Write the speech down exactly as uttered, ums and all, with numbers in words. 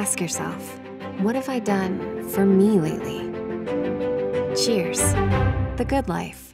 ask yourself, what have I done for me lately? Cheers. The Good Life.